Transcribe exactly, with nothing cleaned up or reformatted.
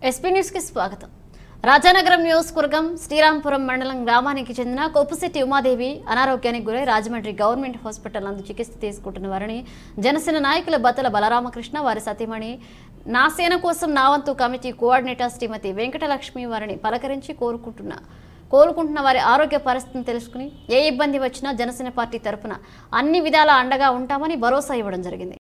SP news కి స్వాగతం. రాజానగరం నియోజకవర్గం శ్రీరాంపురం మండలం గ్రామానికి చెందిన కొప్పుశెట్టి ఉమాదేవి అనారోగ్యానికి గురై రాజమండ్రి గవర్నమెంట్ హాస్పిటల్ నందు చికిత్స తీసుకుంటున్న వారిని జనసేన నాయకుల బత్తల బలరామకృష్ణ వారి సతీమణి నా సేన కోసం నా వంతు కమిటీ కోఆర్డినేటర్ శ్రీమతి వెంకటలక్ష్మి వారిని పలకరించి కోరుకుంటున్నా కోరుకుంటున్న వారి ఆరోగ్య పరిస్థితిని తెలుసుకుని ఏ ఇబ్బంది వచ్చినా జనసేన పార్టీ తరఫున అన్ని విధాల అండగా ఉంటామని భరోసా ఇవ్వడం జరిగింది.